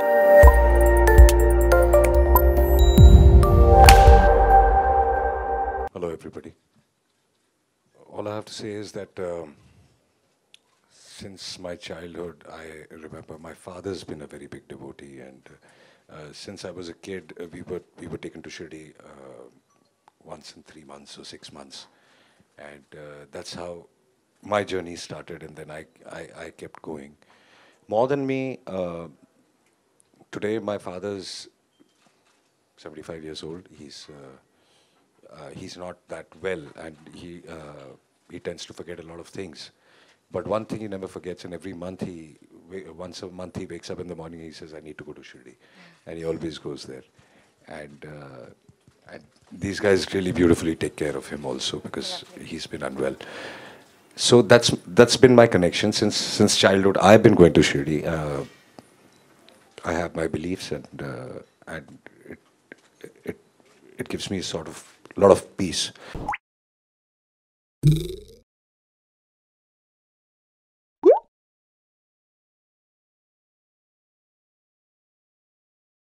Hello, everybody. All I have to say is that since my childhood, I remember my father's been a very big devotee, and since I was a kid, we were taken to Shirdi once in 3 months or 6 months, and that's how my journey started. And then I kept going. More than me, today my father's 75 years old. He's not that well, and he tends to forget a lot of things. But one thing he never forgets, and every month once a month he wakes up in the morning. He says, "I need to go to Shirdi," and he always goes there. And these guys really beautifully take care of him also because he's been unwell. So that's been my connection since childhood. I've been going to Shirdi. I have my beliefs, and it it it gives me sort of a lot of peace.